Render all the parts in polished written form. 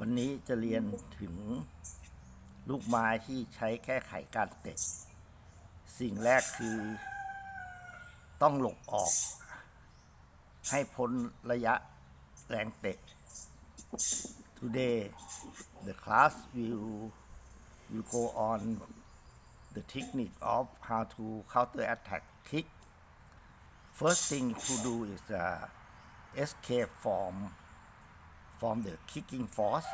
วันนี้จะเรียนถึงลูกไม้ที่ใช้แก้ไขการเตะสิ่งแรกคือต้องหลบออกให้พ้นระยะแรงเตะ Today the class will go on the technique of how to counter attack kick. First thing to do is escape from the kicking force.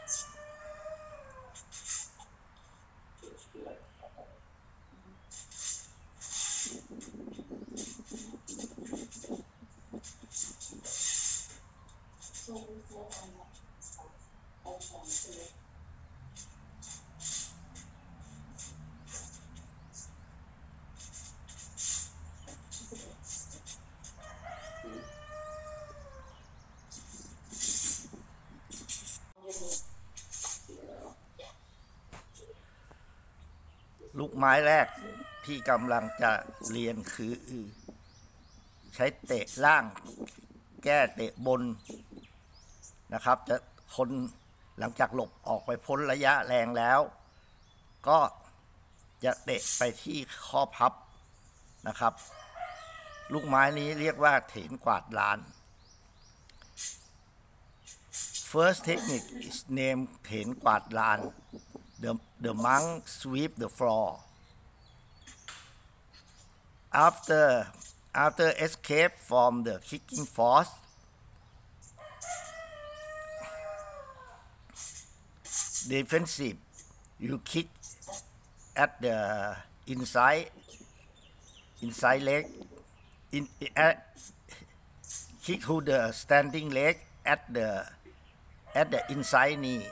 ลูกไม้แรกที่กำลังจะเรียนคือใช้เตะล่างแก้เตะบนนะครับจะคนหลังจากหลบออกไปพ้นระยะแรงแล้วก็จะเตะไปที่ข้อพับนะครับลูกไม้นี้เรียกว่าเถนกวาดลาน First technique is named เถนกวาดลานThe monk sweep the floor. After escape from the kicking force, defensive, you kick at the inside leg, kick to the standing leg at the inside knee.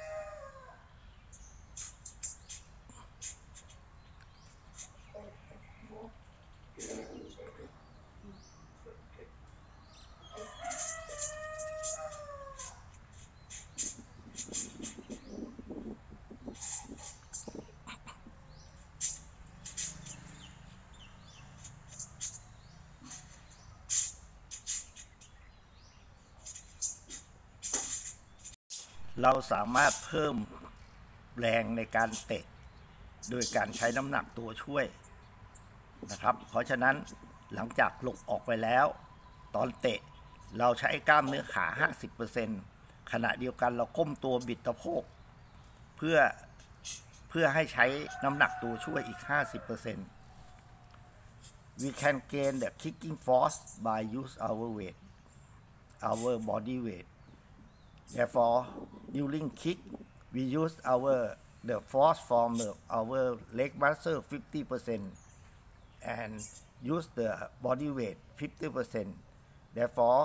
เราสามารถเพิ่มแรงในการเตะโดยการใช้น้ำหนักตัวช่วยนะครับเพราะฉะนั้นหลังจากหลบออกไปแล้วตอนเตะเราใช้กล้ามเนื้อขา 50% ขณะเดียวกันเราก้มตัวบิดสะโพกเพื่อให้ใช้น้ำหนักตัวช่วยอีก 50% We can gain the kicking force by use our body weight.Therefore, during kick, we use the force from our leg muscle 50% and use the body weight 50%. Therefore,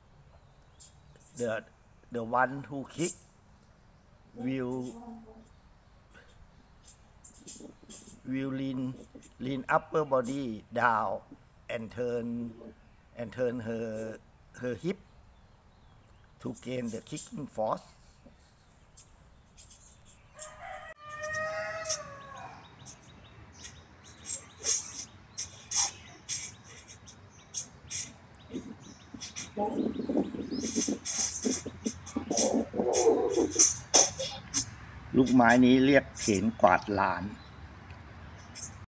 the one who kick will lean upper body down and turn her hip.To gain the kicking force.ลูกไม้นี้เรียกเถนกวาดลาน